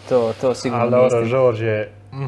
To sigurno Ali nije dobro, istina. Žorž je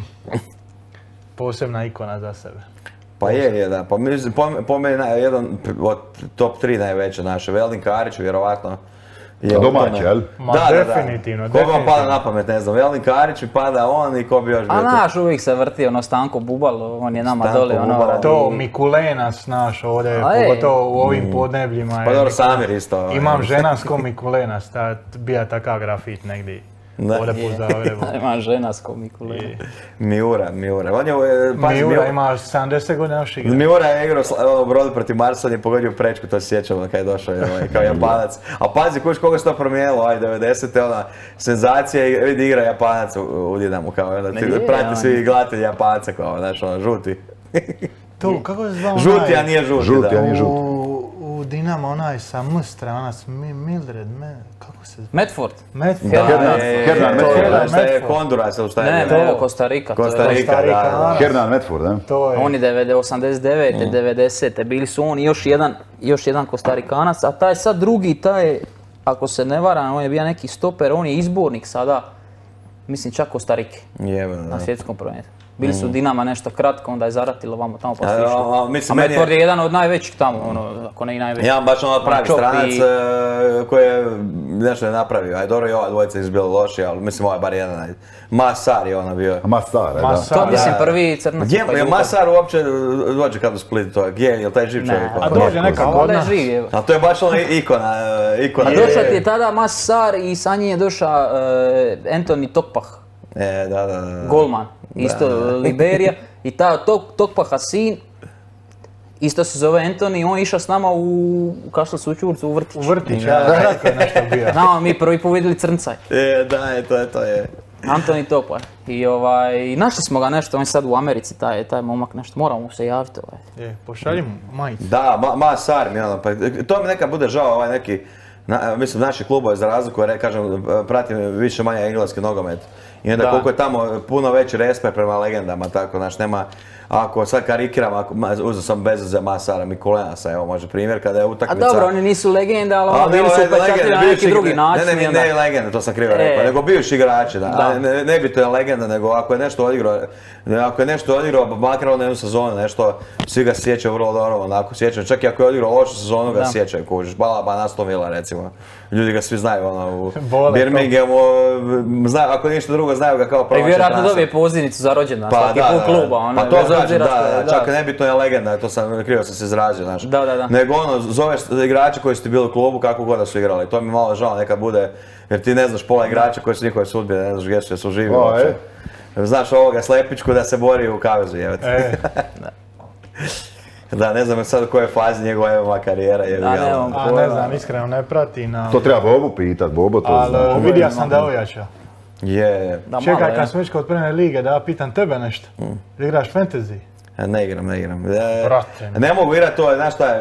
posebna ikona za sebe. Pa je, da. Po meni jedan od top 3 najveće naše. Veldin Karić, vjerovatno. Domaći, jel? Ma Da. definitivno. Koga vam pada na pamet, ne znam. Veldin Karić mi pada on i ko bi još bio A tu. naš uvijek se vrti, Stanko Bubalo, on je nama Stanko dole, Bubalo. To Mikulenas naš ovdje, A je. pogotovo u ovim podnebljima. Pa dobro, Samir isto. Imam ženansko Mikulenas, bija takav grafit negdje. Da. Ovdje po Zagrebu. Ima žena s komikule. Miura. On je, Miura ima 70 godina još igra. Miura je igrao u Brodu protiv Marsa, on je pogodio prečku, to se sjećamo kad je došao kao Japanac. A pazi, kuš koga se to promijenilo, 90-te, ona senzacija i vidi igra Japanac u Dinamu, kao prati svi gledatelji Japanca, kao, znaš, žuti. To, kako se zvao Žuti, a nije žuti, Žuti, a nije žuti. U Dinamo onaj sa Mstra, ona Mildred, kako se zove? Medford. Medford. Hernan Medford. Šta je Honduras ili šta je? Ne, to je Costa Rica. Costa Rica, da. Hernan Medford, ne? To je. Oni 89. 90. bili su on i još jedan Kostarikanac, a taj sad drugi, taj, ako se ne varam, on je bio neki stoper, on je izbornik sada, mislim čak Kostarike na svjetskom prvenstvu. Bili su Dinama nešto kratko, onda je zaratilo vamo tamo pa su išli. A Medford je jedan od najvećih tamo, ako ne i najveći. Ja baš ono pravi stranac koji je nešto je napravio. Aj dobro i ova dvojica su bili loši, ali mislim ovaj bar jedan. Masar je ono bio. Masar, da. To mislim prvi crnac. Je Masar uopće dođe kad u Split, to je gdje, je li taj živ čovjek? A dođe nekako od nas. A to je baš ono ikona. A došao ti je tada Masar i sa njim je došao Anthony Tokpah. Da. Golman, isto Liberija. I ta Tokpaha sin, isto se zove Anthony, on je išao s nama u Kaštel Sućurcu u vrtić. U vrtić, kratko je nešto bio. Znamo mi prvi put vidjeli crncaj. Da, to je. Antoni Tokpah. I našli smo ga nešto, on je sad u Americi, taj momak nešto, moramo mu se javiti. Pošalji mu majicu. Da, Masar mi ono, pa to mi nekad bude žao neki, mislim naši klubove za razliku, kažem, pratim više manje engleski nogomet. I onda koliko je tamo puno veći respekt prema legendama, tako, znaš, nema, ako sad karikiram, uzeo sam bezveze Masara, Mikulenasa, evo može primjer, kada je utakmica... A dobro, oni nisu legende, ali bili su upečatljivi na neki drugi način. Ne legende, to sam krivo rekao, nego bivši igrači, ne bi to je legenda, nego ako je nešto odigrao, makar ono jednu sezonu, nešto, svi ga sjećaju vrlo dobro, onako sjećaju, čak i ako je odigrao lošu sezonu ga sjećaju, kužiš, Balaba, Aston Villa recimo, ljudi ga svi znaju, ono, u Birminghamu, ako ništa drugo znaju ga kao promašaj transfer. I vjerojatno dobije pozivnicu za rođendan, svaki put kluba, ono, pa to znači, čak nebitno je legenda, to sam, krivo sam se izrazio, znaš. Da. Nego ono, zoveš igrače koji su ti bili u klubu kako god da su igrali, to mi malo žao nekad bude, jer ti ne znaš pola igrača koji su njihove sudbine, ne znaš gdje su, jesu živi uopće. Znaš ovoga Slepičku da se bori u kavezu, jebate. Da, ne znam sad u kojoj fazi njegova MMA karijera je. Ne znam, iskreno ne prati. To treba Bobu pitat, Bobo to zna. Ali vidio sam da je ojačao. Je. Čekaj, kad smo već kod Premier lige, da ja pitam tebe nešto. Igraš fantasy? Ne igram. Brate. Ne mogu igrat to, znaš šta,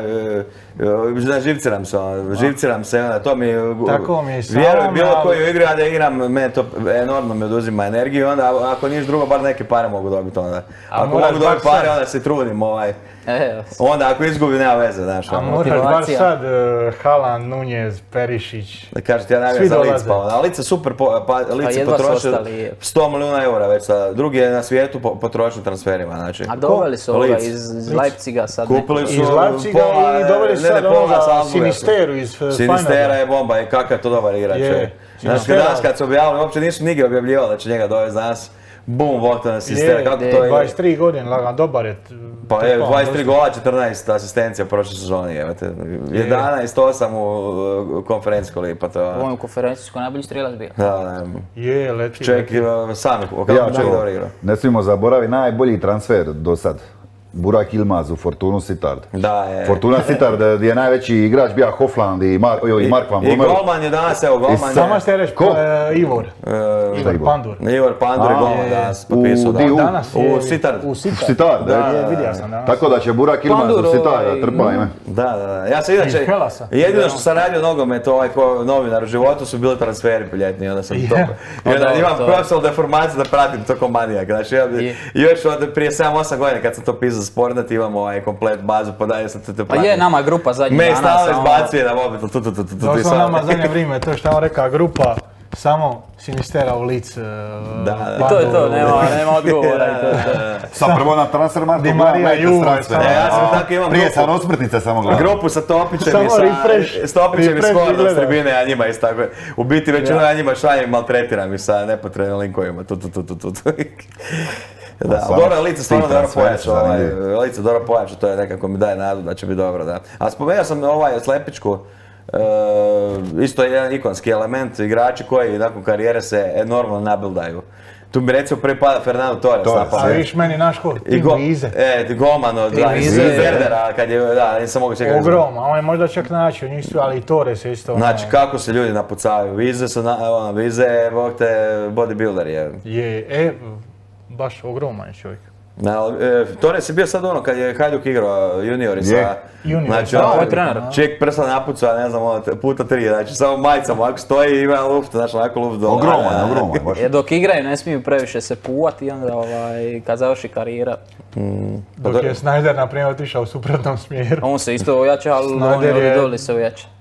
živciram se, to mi... Tako mi je i sam. Vjerujem bilo koju igru, ja da igram, mene to enormno mi oduzima energiju, onda ako niš drugo, bar neke pare mogu dobiti onda. Ako mogu dobiti pare, onda se trudim, onda ako izgubim, nema veze, znaš. A moraš baš sad Haaland, Nunez, Perišić. Da kažete, ja najvijem za Lic pao. A Lic je super, Lic je potrošio 100 milijuna eura već sada. Drugi je na svijetu potrošio transferima, znači. A doveli su ovoga iz Leipziga sad. Kupili su iz Leipziga i doveli su sad onoga Sinisteru iz Feyenoorda. Sinistera je bomba i kakav je to dobar igrač. Znači, danas kad su objavili, uopće nisu nigdje objavljivali da će njega dovesti danas. Bum, Voktan Sinistera, kako to je? 23 godina, lagan, dobar je. Pa je, 23 gola, 14 asistencija u prošloj sezoni, jebate. 11-8 u konferencijskoj ligi, pa to je... On je u konferencijskoj najbolji strijelac bio. Da, je, leti. Čovjek sam, kako dobro igrao. Ne smijemo zaboraviti najbolji transfer do sad. Burak Yilmaz u Fortunu Sittard. Da, je. Fortuna Sittard je najveći igrač bio Hofland i Mark van Bommel. I golman je danas, evo golman je... Samo ste reći, Ivor. Ivor Pandur. Ivor Pandur je golman danas potpisao. Danas u Sittard. U Sittard, da. Vidio sam danas. Tako da će Burak Yilmaz u Sittard trpa ime. Da. Ja sam inače, jedino što sam radio nogomet, ko novinar u životu su bili transferi ljetni, onda sam to... I onda imam profesionalnu deformaciju da pratim to ko manijak. Znači, još prije 7-8 godina kad sam to pisao Sportnet, imamo komplet bazu, podaje sam to pratim. Pa je, nama grupa zadnjih dana. Me stalno izbacuje na mobitel, to smo nama zadnje vrijeme, to što on reka grupa, samo Sinistera u lic. Da. I to je to, nema odgovora i to je to. Sad prvo na transfermarktu Di Marija Juve, Ja sam tako imam prije sam osmrtnice samo gledam. grupu sa Topićem Samo i sa refresh. Topićem i Refresh Skordom s gleda. tribine, ja njima isto tako. U biti većinu ja njima šaljem, maltretiram i sa nepotrebnim linkovima. Da, stvarno, dobro, Lice stvarno ti dobro transferi su pojača, zanimljivi. Lice dobro pojača, to je nekako mi daje nadu da će biti dobro, da. A spomenuo sam Slepičku, isto je jedan ikonski element, igrači koji nakon karijere se enormno nabildaju. Tu mi recimo prvi pada Fernando Torres na A pamet. viš meni naš ko? Tim Vize. Golman od Vize. Verdera, kad je, da, nisam mogu čekati. Ogrom, a on je možda čak naći u njih svi, ali i Torres je isto. Znači, kako se ljudi napucavaju, Vize je, bog te, bodybuilder je. Baš ogroman je čovjek. Torres je bio sad ono kad je Hajduk igrao juniori sa... Juniori, Znači, da, ovo je trener. Ček prsa napucao, ne znam, puta 3, znači samo majicama, ako stoji ima luft, znači onako luft dole. Ogroman, baš. Dok igraju ne smiju previše se puvati i onda kad završi karijera. Dok je Snyder, na primjer, otišao u suprotnom smjeru. On se isto ojača, ali Snyder oni je- doli se ojača.